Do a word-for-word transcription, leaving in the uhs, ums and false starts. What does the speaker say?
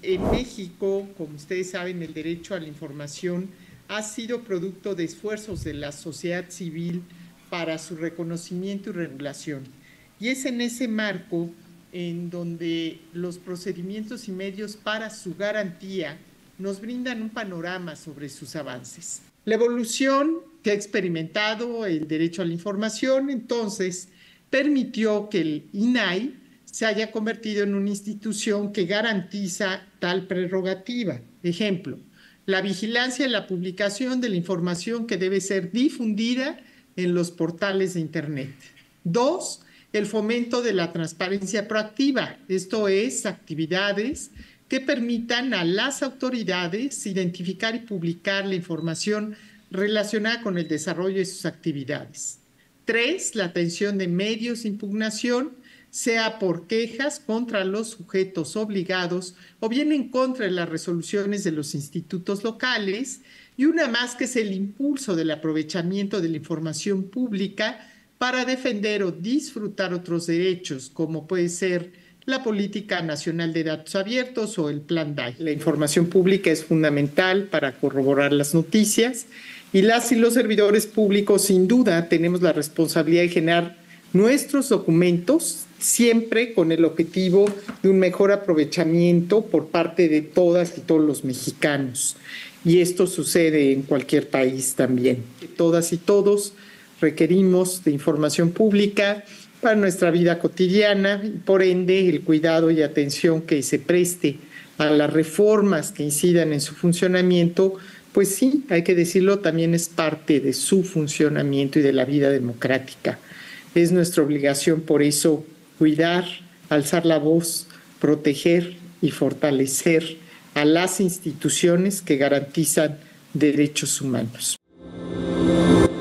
En México, como ustedes saben, el derecho a la información ha sido producto de esfuerzos de la sociedad civil para su reconocimiento y regulación. Y es en ese marco en donde los procedimientos y medios para su garantía nos brindan un panorama sobre sus avances. La evolución que ha experimentado el derecho a la información, entonces, permitió que el I N A I se haya convertido en una institución que garantiza tal prerrogativa. Ejemplo, la vigilancia y la publicación de la información que debe ser difundida en los portales de Internet. Dos, el fomento de la transparencia proactiva, esto es, actividades que permitan a las autoridades identificar y publicar la información relacionada con el desarrollo de sus actividades. Tres, la atención de medios de impugnación, sea por quejas contra los sujetos obligados o bien en contra de las resoluciones de los institutos locales, y una más que es el impulso del aprovechamiento de la información pública para defender o disfrutar otros derechos, como puede ser la Política Nacional de Datos Abiertos o el Plan D A I. La información pública es fundamental para corroborar las noticias y las y los servidores públicos sin duda tenemos la responsabilidad de generar nuestros documentos siempre con el objetivo de un mejor aprovechamiento por parte de todas y todos los mexicanos. Y esto sucede en cualquier país también. Todas y todos requerimos de información pública para nuestra vida cotidiana y por ende el cuidado y atención que se preste a las reformas que incidan en su funcionamiento, pues sí, hay que decirlo, también es parte de su funcionamiento y de la vida democrática. Es nuestra obligación por eso cuidar, alzar la voz, proteger y fortalecer a las instituciones que garantizan derechos humanos.